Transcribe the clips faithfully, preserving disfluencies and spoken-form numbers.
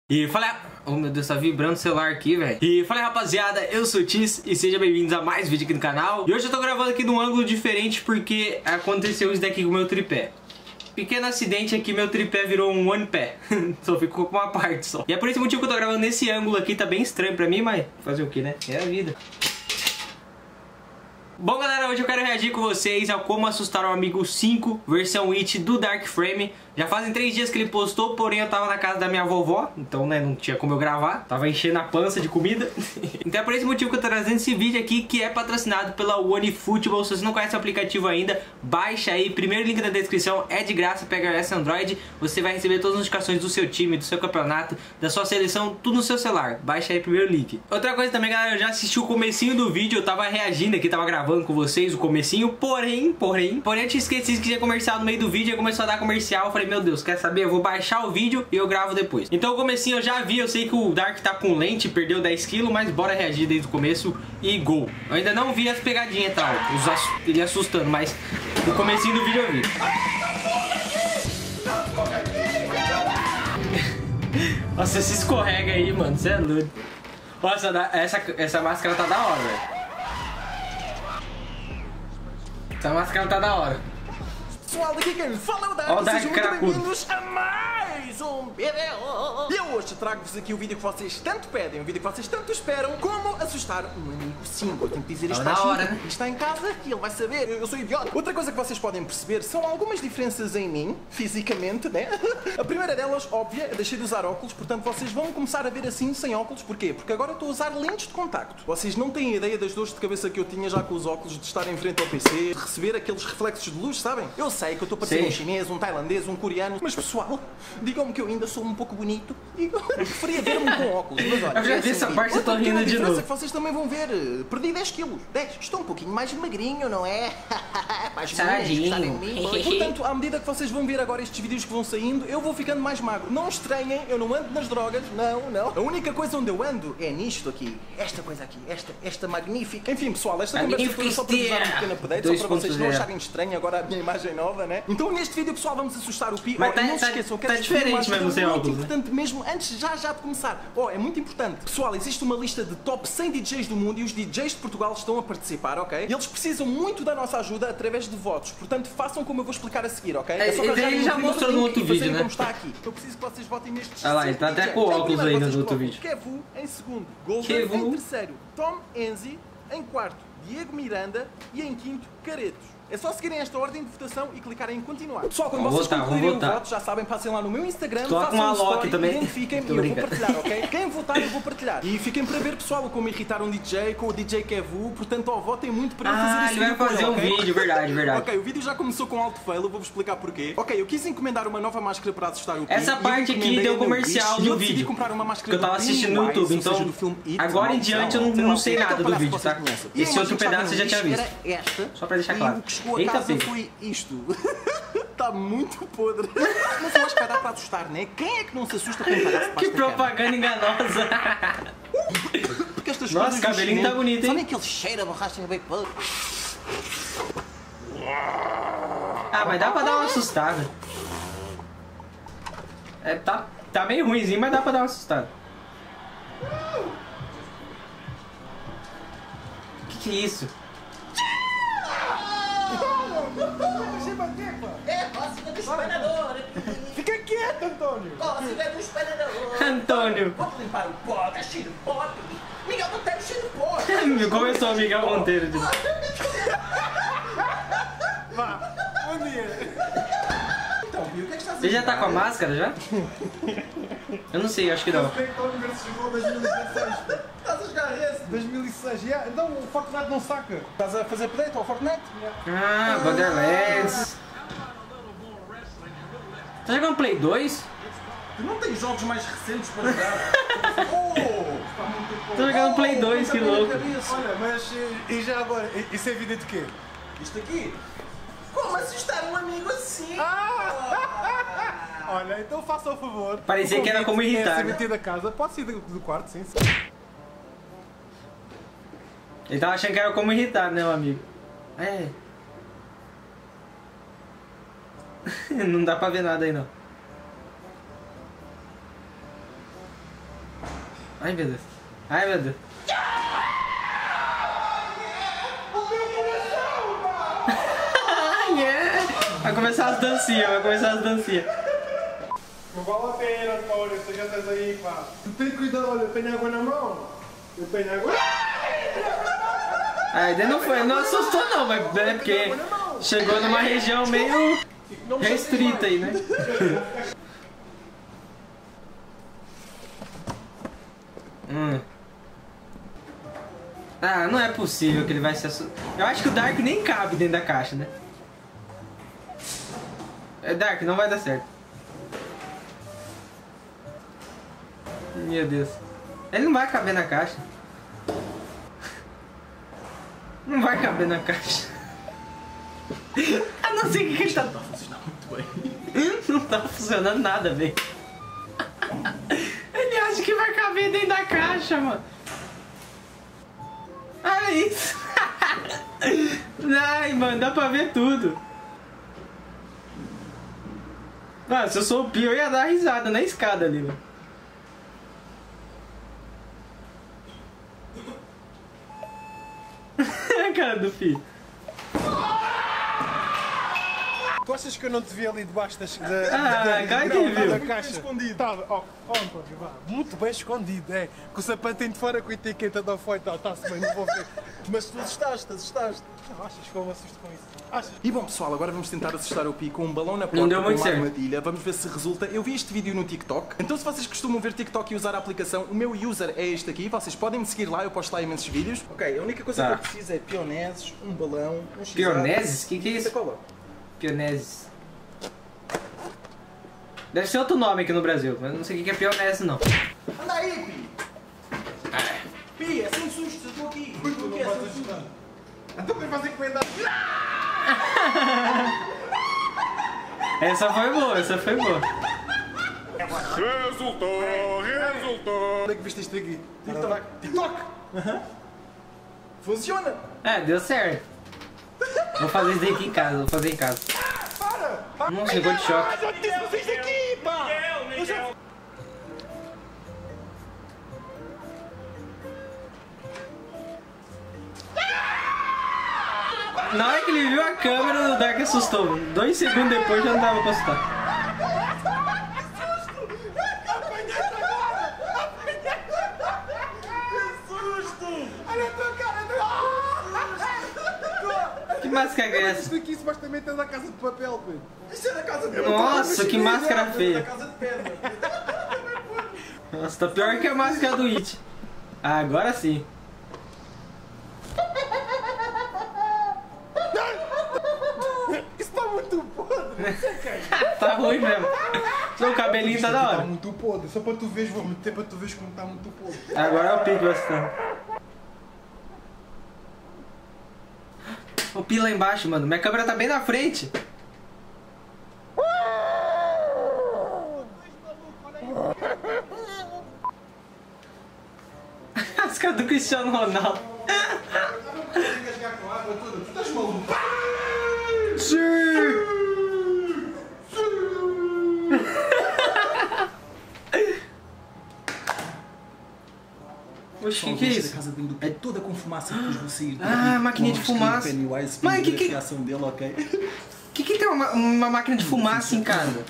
E falei... Oh meu Deus, tá vibrando o celular aqui, velho. E falei, rapaziada, eu sou o Tis e sejam bem-vindos a mais vídeo aqui no canal. E hoje eu tô gravando aqui num ângulo diferente porque aconteceu isso daqui com o meu tripé. Pequeno acidente aqui, meu tripé virou um one pé. Só ficou com uma parte só. E é por esse motivo que eu tô gravando nesse ângulo aqui. Tá bem estranho pra mim, mas fazer o que, né? É a vida. Bom, galera, hoje eu quero reagir com vocês ao Como Assustar um Amigo cinco, versão It do Dark Frame. Já fazem três dias que ele postou, porém eu tava na casa da minha vovó, então, né, não tinha como eu gravar. Tava enchendo a pança de comida. Então é por esse motivo que eu tô trazendo esse vídeo aqui, que é patrocinado pela OneFootball. Se você não conhece o aplicativo ainda, baixa aí. Primeiro link na descrição, é de graça, pega esse Android. Você vai receber todas as notificações do seu time, do seu campeonato, da sua seleção, tudo no seu celular. Baixa aí primeiro link. Outra coisa também, galera, eu já assisti o comecinho do vídeo, eu tava reagindo aqui, tava gravando com vocês o comecinho, porém, porém, porém eu tinha esquecido que tinha comercial no meio do vídeo, e começou a dar comercial, eu falei, meu Deus, quer saber? Eu vou baixar o vídeo e eu gravo depois. Então o comecinho eu já vi, eu sei que o Dark tá com lente, perdeu dez quilos, mas bora reagir desde o começo e gol. Eu ainda não vi as pegadinhas e tal, os ass... ele assustando, mas o comecinho do vídeo eu vi. Nossa, se escorrega aí, mano, você é doido. Nossa, essa, essa máscara tá da hora, velho. Essa máscara tá da hora. Pessoal, daqui quem fala é o Dark, oh, Dark sejam muito bem-vindos a mais um vídeo. E eu hoje trago-vos aqui o vídeo que vocês tanto pedem, o vídeo que vocês tanto esperam, como assustar um amigo cinco. Eu tenho que dizer isto na hora, né? Está em casa e ele vai saber, eu sou idiota. Outra coisa que vocês podem perceber são algumas diferenças em mim, fisicamente, né? A primeira delas, óbvia, eu deixei de usar óculos, portanto vocês vão começar a ver assim sem óculos. Porquê? Porque agora eu estou a usar lentes de contacto. Vocês não têm ideia das dores de cabeça que eu tinha já com os óculos, de estar em frente ao P C, de receber aqueles reflexos de luz, sabem? Eu sei que eu estou parecendo um chinês, um tailandês, um coreano, mas pessoal, digam-me que eu ainda sou um pouco bonito e eu preferia ver-me com óculos. Mas olha, eu já vi essa parte, eu tô rindo de novo. Que vocês também vão ver, perdi dez quilos. dez, estou um pouquinho mais magrinho, não é? Mais saradinho. Portanto, à medida que vocês vão ver agora estes vídeos que vão saindo, eu vou ficando mais magro. Não estranhem, eu não ando nas drogas, não, não. A única coisa onde eu ando é nisto aqui. Esta coisa aqui, esta, esta magnífica. Enfim, pessoal, esta conversa toda só para vos dar um pequeno update, só para vocês não acharem estranho agora a minha imagem nova, né? Então neste vídeo, pessoal, vamos assustar o Pi. Mas oh, tá, não se tá, esqueçam, eu tá quero diferente mesmo sem óculos, muito importante, né? Mesmo antes já já de começar. Oh, é muito importante. Pessoal, existe uma lista de top cem D Js do mundo e os D Js de Portugal estão a participar, ok? E eles precisam muito da nossa ajuda através de votos. Portanto, façam como eu vou explicar a seguir, ok? É, é só ele já mostrou no outro vídeo, né? Como está aqui. Eu preciso que vocês votem nestes. Ah lá, ele tá até com óculos ainda no outro vídeo. Kevu em segundo, Golden Kevu. em terceiro, Tom Enzi em quarto, Diego Miranda e em quinto, Caretos. É só seguirem esta ordem de votação e clicarem em continuar. Pessoal, quando vamos vocês votar, concluírem o votar. voto, já sabem, passem lá no meu Instagram, Tô façam com uma um story, Loki também. identifiquem e eu vou partilhar, ok? Quem votar eu vou partilhar. E fiquem para ver, pessoal, como irritar um D J com o D J Kevu, portanto, ó, votem muito para eu fazer Ah, esse ele vai vídeo, fazer um okay? vídeo, verdade, verdade. Ok, o vídeo já começou com alto fail, eu vou-vos explicar porquê. Ok, eu quis encomendar uma nova máscara para assustar o Pi. Essa parte aqui deu comercial no vídeo comprar uma máscara que eu tava assistindo no YouTube, então agora em diante eu não, não sei nada do vídeo, tá? Esse outro pedaço eu já tinha visto. Esta, só pra deixar claro. O que chegou a Eita, casa pega. foi isto. Está muito podre. Mas eu acho que vai dar para assustar, né? Quem é que não se assusta com um palhaço? Que propaganda enganosa. Porque estas Nossa, coisas cabelinho tá bonito, hein? Sabe aquele cheiro a borracha bem podre? Ah, mas dá pra dar uma assustada. É, tá, tá meio ruimzinho, mas dá pra dar uma assustada. Que que é isso? É, cócega do espanador. Fica quieto, Antônio. Cócega do espanador. Antônio. Vamos limpar o pó, tá cheio de pó. Miguel Monteiro cheio de pó. Começou o Miguel Monteiro de novo. Vá, bom dia. Então, Bill, o que é que estás a Você já tá com a máscara já? Eu não sei, acho que não. Antônio versus chegou dois mil e dezesseis. Estás a jogar esse? dois mil e seis, yeah. Então o Fortnite não saca. Estás a fazer update ao Fortnite? Ah, Borderlands. Tá jogando Play dois? Tu não tens jogos mais recentes para jogar? Oh! Tô jogando Play dois, que louco. Olha, mas e já agora? Isso é vida de quê? Isto aqui? Como assustar um amigo assim? Olha, então faça o favor. Parecia O que era como convite irritar, É ser né? metido da casa. Pode sair do, do quarto, sim. sim. Ele tava achando que era como irritar, né, meu amigo? É. Não dá pra ver nada aí, não. Ai, meu Deus. Ai, meu Deus. Vai começar as dancinhas, vai começar as dancinhas. Não vale a pena, pá, olha, tu já estás aí, pá. Tu tem cuidado, olha, eu tenho água na mão. Eu tenho água. Ah, ainda não foi, não assustou não, mas é porque chegou numa região meio restrita aí, né? hum. Ah, não é possível que ele vai se assustar. Eu acho que o Dark nem cabe dentro da caixa, né? É, Dark, não vai dar certo. Meu Deus. Ele não vai caber na caixa. Não vai caber na caixa. Eu não sei o que ele tá... Não tá funcionando muito bem. Não tá funcionando nada, velho. Ele acha que vai caber dentro da caixa, mano. Olha isso. Ai, mano, dá pra ver tudo. Ah, se eu sou o Pio, eu ia dar risada na escada ali, mano. A cara do filho. Tu achas que eu não te vi ali debaixo das, da, Ah, da, claro da, que viu. da caixa? Escondido. Estava, ó, ó, António, vá. Muito bem escondido, é. Com o sapatinho de fora com a etiqueta da Foi, tá, está-se bem, não vou ver. Mas tu assustaste, assustaste. Não, achas que eu me assusto com isso? Achas? E bom pessoal, agora vamos tentar assustar o Pi com um balão na porta Não deu com muito uma certo. armadilha. Vamos ver se resulta. Eu vi este vídeo no TikTok. Então se vocês costumam ver TikTok e usar a aplicação, o meu user é este aqui. Vocês podem me seguir lá, eu posto lá imensos vídeos. Ok, a única coisa Tá. que eu preciso é pioneses, um balão, um x Pioneses? O que, que é isso? Cola. Pioneses. Deve ser outro nome aqui no Brasil, mas não sei o que é pionese não. Anda aí, Pi! Pi, é sem sustos, eu estou aqui. Tu Tu não que é vais sem sustos? assustar. Então quem faz encomendar? Essa foi boa, essa foi boa. Resultou, resultou. Onde é que viste isto aqui? TikTok. TikTok? Funciona! É, deu certo. Vou fazer isso aqui em casa, vou fazer em casa. Para! Não chegou de choque. Eu disse que fiz aqui, pá! Eu já... Na hora que ele viu a câmera, o Dark assustou. Dois segundos depois já não dava pra assustar. Que máscara é essa? Isto aqui supostamente é da Casa de Papel, Pedro. Isso é da casa de Nossa, que máscara Da feia. casa de pedra. Nossa, tá pior que a máscara do It. Ah, agora sim. Isso está muito podre. Tá ruim mesmo. Seu cabelinho tá da Está hora. muito podre. Só para tu veres, vou meter para tu veres como está muito podre. Agora é o pique bastante. O Pi lá embaixo, mano. Minha câmera tá bem na frente. As caras do Cristiano Ronaldo. Tu estás maluco? Sim. Oxe, o que, que é A isso? casa de banho do Pi toda com fumaça depois vou sair daqui. Ah, máquina de Com um fumaça. vestido Pennywise, Mãe, para que ver que- a reação dele, ok? O que, que tem uma, uma máquina de fumaça em casa?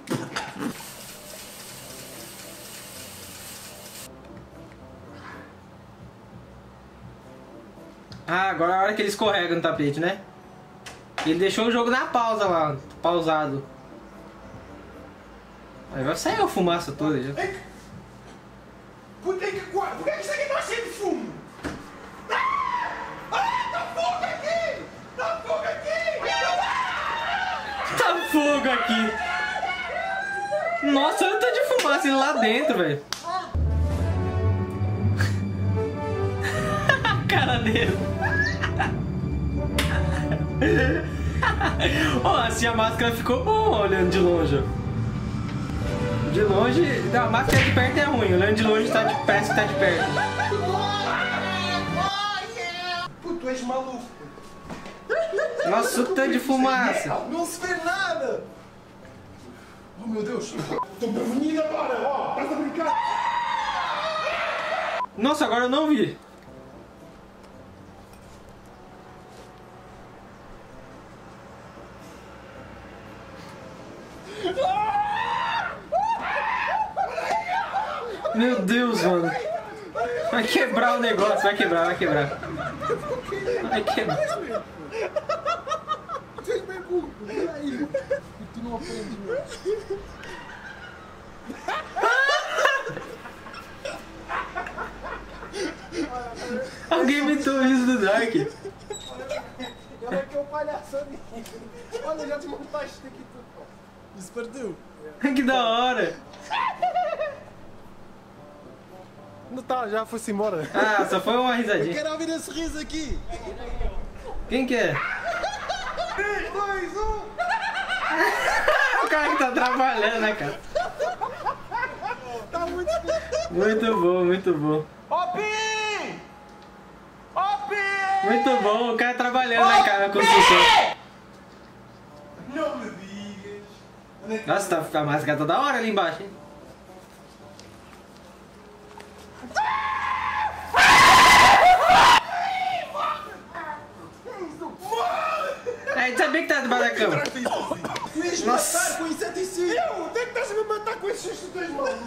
Ah, agora é a hora que ele escorrega no tapete, né? Ele deixou o jogo na pausa lá, pausado. Aí vai sair a fumaça toda já. Puta que quarto! Por que isso aqui está cheio de fumo? Ah! Ah! Está fogo aqui! Está fogo aqui! Tá fogo aqui! Nossa, olha o tanto de fumaça lá dentro, velho. A cara dele. Ó, assim a máscara ficou boa olhando de longe. ó. De longe, não, a máscara de perto é ruim, olhando de longe tá de, parece que tá de perto. Puto, tu és maluco! Nossa, o tanto de fumaça. Não se vê nada! Oh meu Deus! Estou prevenido agora! Ó, estás a brincar? Nossa, agora eu não vi. Meu Deus, mano. Vai quebrar o negócio, vai quebrar, vai quebrar. Vai quebrar. Tu és bem burro, peraí. E tu não aprendes, meu. Alguém imitou isso do Dark. Olha que é o palhaço ali. Olha, já desmontaste aqui tudo. Isso partiu. Que da hora. Não tá, já foi-se embora. Ah, só foi uma risadinha. Quero ouvir esse riso aqui. Quem que é? três, dois, um. O cara que tá trabalhando, né, cara? Tá muito... Muito bom, muito bom. Ó, Pi! Ó, Pi! Muito bom, o cara trabalhando, né, cara, na construção. Não me digas. Nossa, tá, a máscara tá da hora ali embaixo, hein? É, a gente sabia que tá debaixo da cama. Tu ias matar com inseticídio. Eu? Onde é que estás a me matar com esses dois malucos?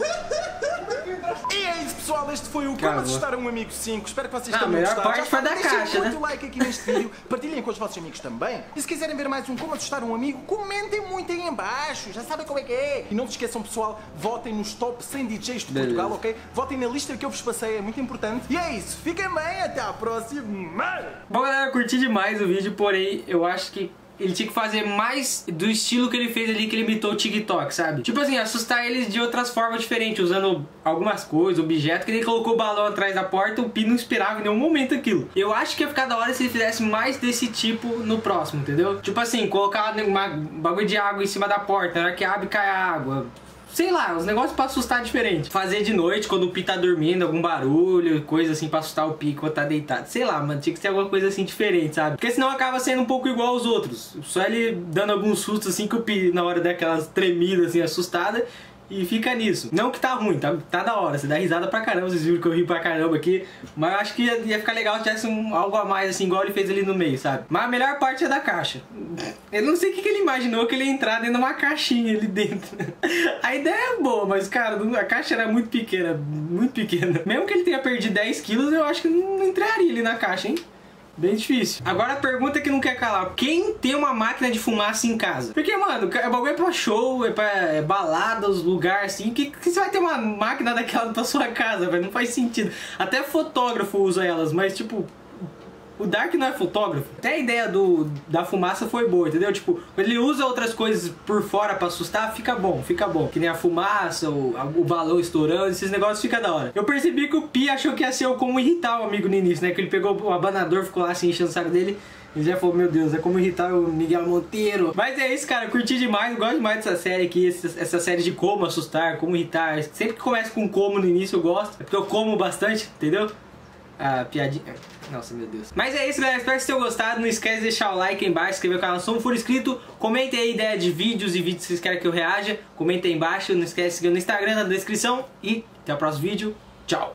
E é isso, pessoal, este foi o Como Acabou. Assustar um Amigo cinco. Espero que vocês Ah, a tenham melhor gostado. parte Já foi da sabem, deixem caixa, muito né? like aqui neste vídeo, partilhem com os vossos amigos também. E se quiserem ver mais um Como Assustar um Amigo, comentem muito aí em baixo, já sabem como é que é. E não se esqueçam, pessoal, votem nos top cem D Js de Beleza. Portugal, ok? Votem na lista que eu vos passei, é muito importante. E é isso, fiquem bem, até à próxima. Bom, galera, eu curti demais o vídeo, porém, eu acho que ele tinha que fazer mais do estilo que ele fez ali, que ele imitou o TikTok, sabe? Tipo assim, assustar eles de outras formas diferentes, usando algumas coisas, objetos, que ele colocou o balão atrás da porta, o Pi não esperava em nenhum momento aquilo. Eu acho que ia ficar da hora se ele fizesse mais desse tipo no próximo, entendeu? Tipo assim, colocar uma bagulho de água em cima da porta, na hora que abre cai a água. Sei lá, os negócios pra assustar diferente. Fazer de noite, quando o Pi tá dormindo, algum barulho, coisa assim pra assustar o Pi quando tá deitado. Sei lá, mano, tinha que ser alguma coisa assim diferente, sabe? Porque senão acaba sendo um pouco igual aos outros. Só ele dando alguns sustos assim que o Pi, na hora daquelas tremidas assim, assustada. E fica nisso. Não que tá ruim, tá, tá da hora. Você dá risada pra caramba, vocês viram que eu ri pra caramba aqui. Mas eu acho que ia, ia ficar legal se tivesse um, algo a mais, assim, igual ele fez ali no meio, sabe? Mas a melhor parte é da caixa. Eu não sei o que, que ele imaginou que ele ia entrar dentro de uma caixinha ali dentro. A ideia é boa, mas, cara, a caixa era muito pequena, muito pequena. Mesmo que ele tenha perdido dez quilos, eu acho que não entraria ali na caixa, hein? Bem difícil. Agora a pergunta que não quer calar. Quem tem uma máquina de fumaça em casa? Porque, mano, o bagulho é pra show, é pra é balada, os lugares assim. Que, que você vai ter uma máquina daquela pra sua casa, velho? Não faz sentido. Até fotógrafo usa elas, mas tipo... O Dark não é fotógrafo. Até a ideia do, da fumaça foi boa, entendeu? Tipo, quando ele usa outras coisas por fora pra assustar, fica bom, fica bom. Que nem a fumaça, o, o balão estourando, esses negócios fica da hora. Eu percebi que o Pi achou que ia ser o como irritar o amigo no início, né? Que ele pegou o abanador, ficou lá assim enchendo o saco dele. E já falou, meu Deus, é como irritar o Miguel Monteiro. Mas é isso, cara, eu curti demais, eu gosto demais dessa série aqui, essa, essa série de como assustar, como irritar. Sempre que começa com como no início eu gosto, é porque eu como bastante, entendeu? A piadinha... Nossa, meu Deus. Mas é isso, galera. Espero que vocês tenham gostado. Não esquece de deixar o like aí embaixo, se inscrever no canal se não for inscrito. Comentem aí ideia de vídeos e vídeos que vocês querem que eu reaja. Comentem aí embaixo. Não esquece de seguir no Instagram, na descrição. E até o próximo vídeo. Tchau.